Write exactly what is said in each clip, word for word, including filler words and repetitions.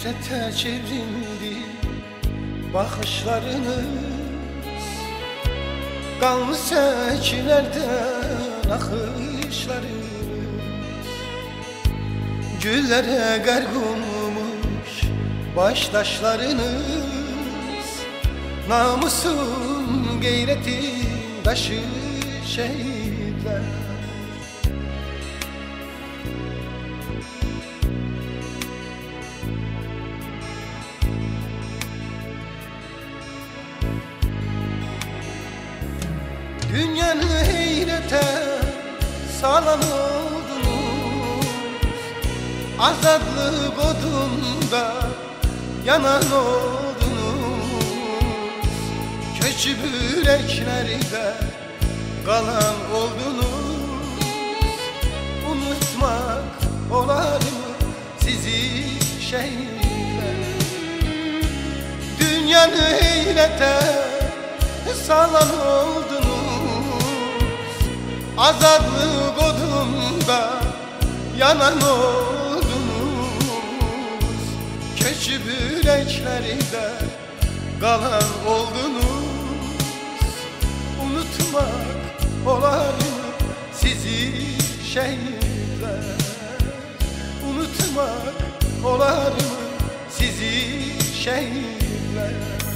nefrete çevrildi bakışlarınız. Kanlı seçilerden akışlarınız güllere gark olmuş baştaşlarınız. Namusun gayretin taşı şehitler. Dünyanı heyrete salan oldunuz, azadlık odunda yanan oldunuz. Köçüp yüreklerde kalan oldunuz. Unutmak olar mı sizi şehitler? Dünyanı heyrete salan oldunuz, azadlık odunda yanan oldunuz. Köçüp yüreklerde kalan oldunuz. Unutmak olar mı sizi şehitler? Unutmak olar mı sizi şehitler?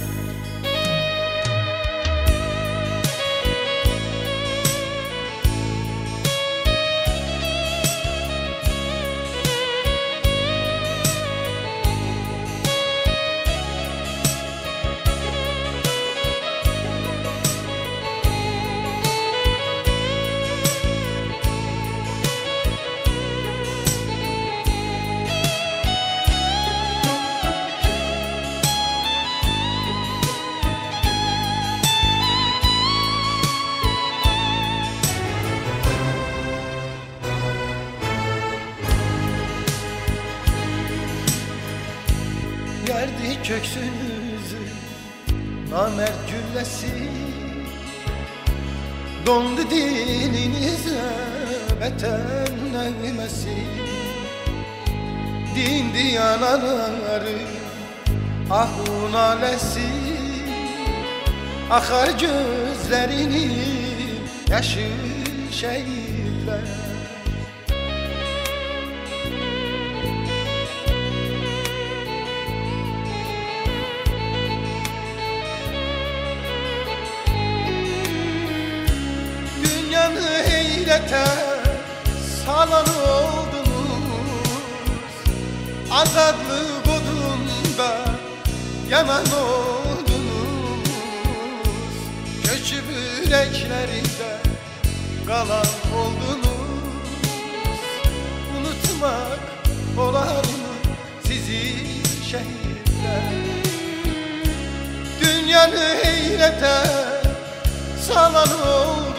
Yerdi köksünüzü namert güllesi, dondu dilinize vatan nevmesi. Dindi yanaları ahun alesi, akar gözlerinin yaşı şehitler. Heyrete salan oldunuz, azadlık odunda yanan oldunuz. Köçüp yüreklerde kalan oldunuz. Unutmak olar mı sizi şehitler? Dünyanı heyrete salan oldunuz,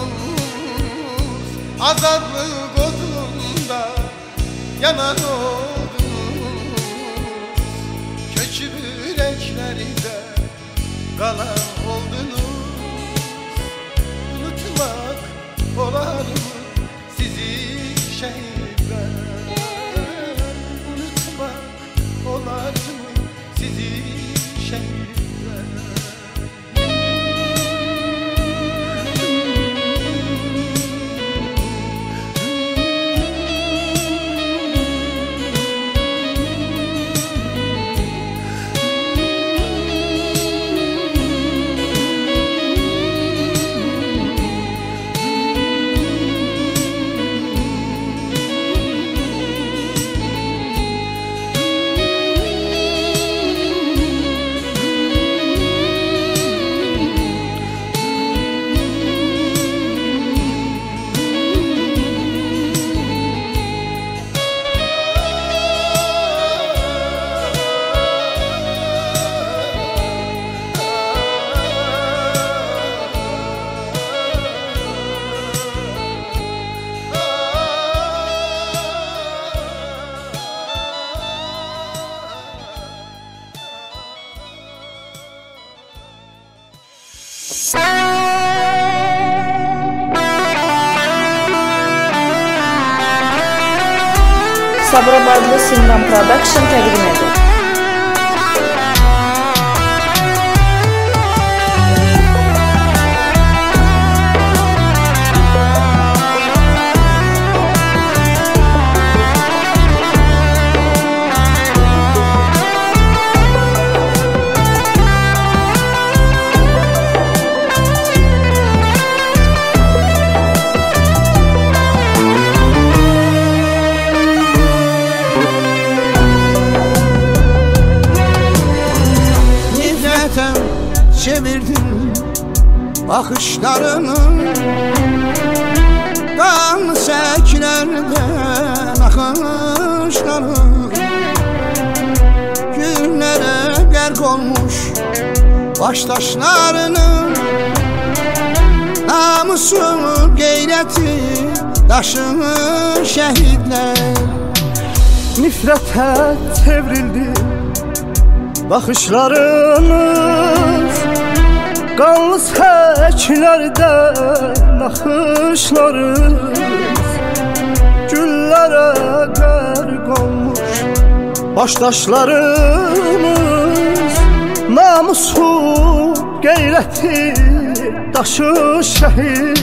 azadlık odunda yanan oldunuz. Köçüp yüreklerde kalan oldunuz. Unutmak olar mı sizi şehitler? Unutmak olar mı sizi şehitler? Sabra Badlı Simran Production təqdim edir. çevirdin bakışlarını, kan seklerden akışları, günlere gerk olmuş baştaşlarının, namusu gayreti taşını şehitler. Nifrete çevrildi bakışlarınız, kanlı seklerden akışlarınız, güllere gark olmuş baştaşlarınız, namusu gayreti taşı şehit.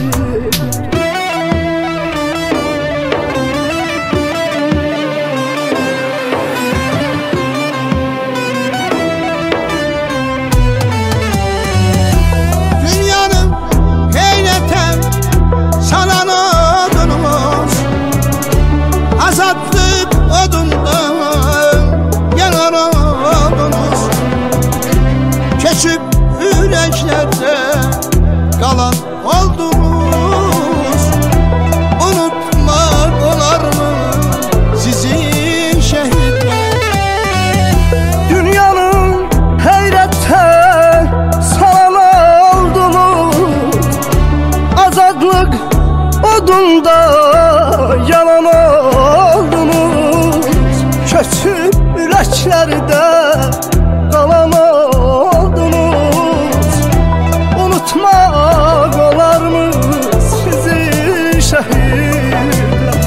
Azatlık odundan yanar oldunuz, keçip yüreklerde kalan oldunuz. Unutmak olar mı sizi şehitler? Dünyanın heyrette salan oldunuz, azadlık odunda yalan oldunuz, köçüp yüreklerde kalan oldunuz. Unutmak olar mı sizi şehitler?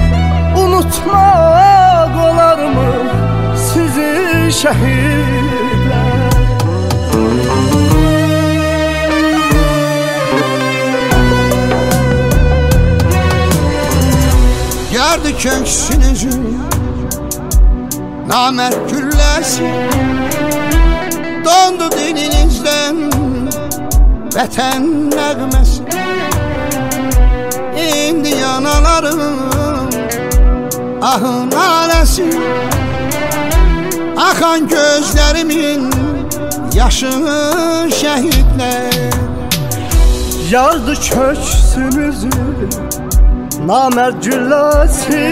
Unutmak olar mı sizi şehitler? Yardı köksünüzün namert güllesi, dondu dilinizden vətən nəğməsi. İndi yanalarım ahın aləsi, akan gözlərimin yaşı şəhidlər. Yardı köksünüzü namert güllesi,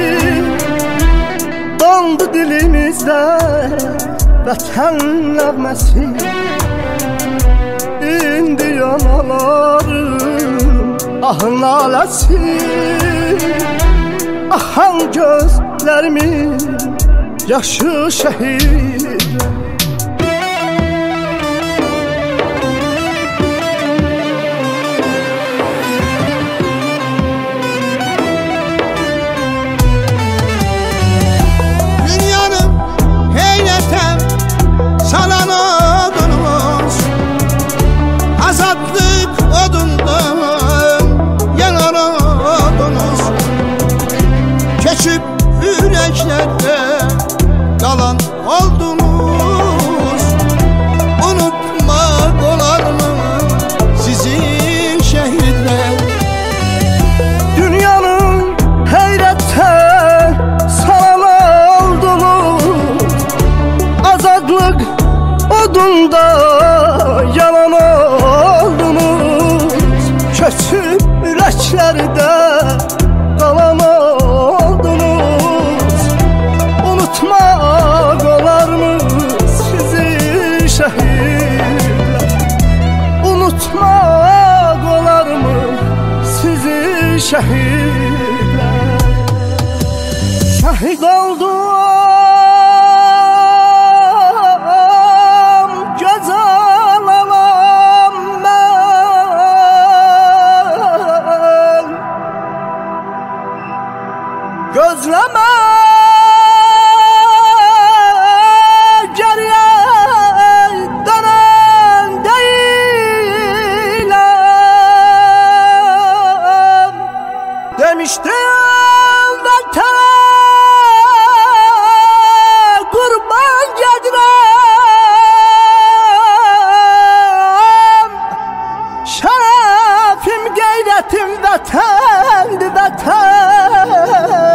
dondu dilimizde vətən nəğməsi. İndi yanalarım ahın aləsi, ahan gözlərimin yaşı şəhid. Salan odunuz, azadlık odundan yanar oldunuz, keçip yüreklerde kalan oldunuz. Unutmak olar mı sizi şehitler? Dünyanın heyrette salan oldunuz, azadlık odunda yalan oldunuz, köçüp yüreklerde kalan oldunuz. Unutmak olar mı sizi şehitler? Unutmak olar mı sizi şehitler? Şehit oldum gözleme geriye dönen değilim demiştim vatana kurban gedirem. Şerefim gayretim vatandı vatan.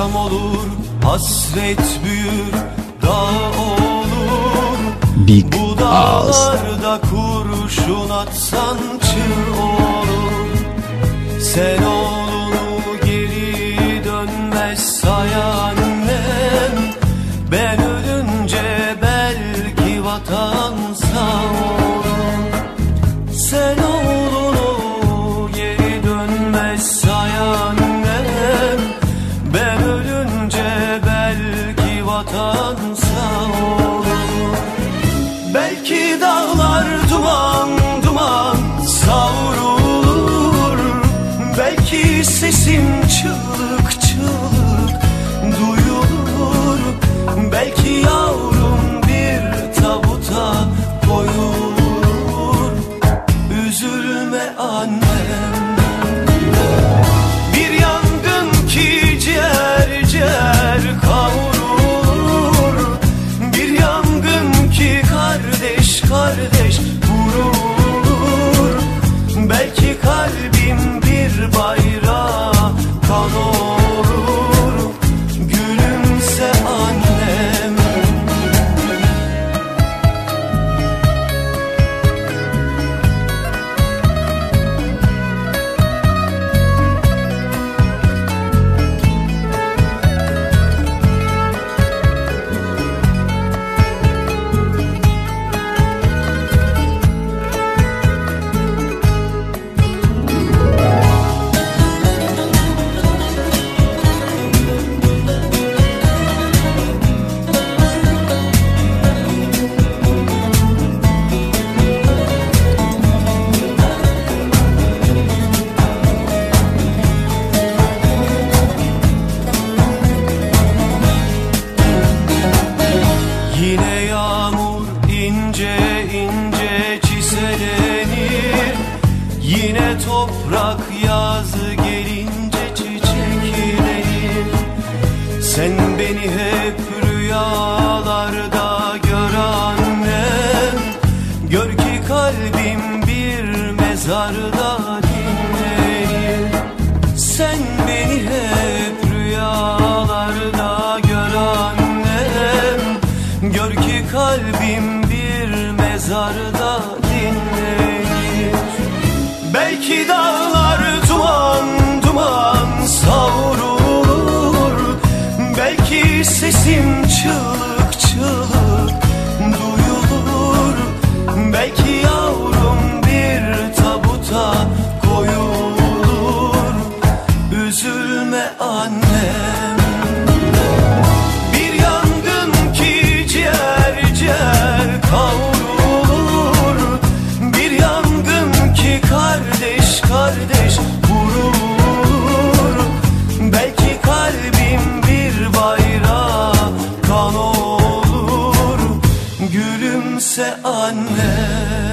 akşam olur, hasret büyür, dağ olur. Big Bu dağlarda kurşun atsan çığ olur. Sen oğlunu geri dönmez say annem. Ben ölünce belki vatan sağ olur. Sen oğlunu geri dönmez say annem. Ben ölünce belki vatan sağ olur. Belki dağlar duman duman savrulur. Belki sesim çığlık çığlık duyulur. Belki yavrum bir tabuta koyulur. Üzülme annem. Bir yangın ki ciğer ciğer kavrulur. Bir yangın ki kardeş kardeş vurur. Belki kalbim bir bayrağa kan olur. Gülümse annem. Yine yağmur ince ince çiselenir. Yine toprak yazı gelince çiçeklenir. Sen beni hep rüyalarda gör annem. Gör ki kalbim bir mezarda dinlenir. Sen beni hep rüyalarda gör annem. Gör ki kalbim bir mezarda dinlenir. Belki dağlar duman duman savrulur. Belki sesim çığlık çığlık duyulur. Belki yavrum bir tabuta koyulur. Üzülme annem. Bir yangın ki ciğer ciğer kavrulur. Bir yangın ki kardeş kardeş vurur. Belki kalbim bir bayrağa kan olur. Gülümse anne.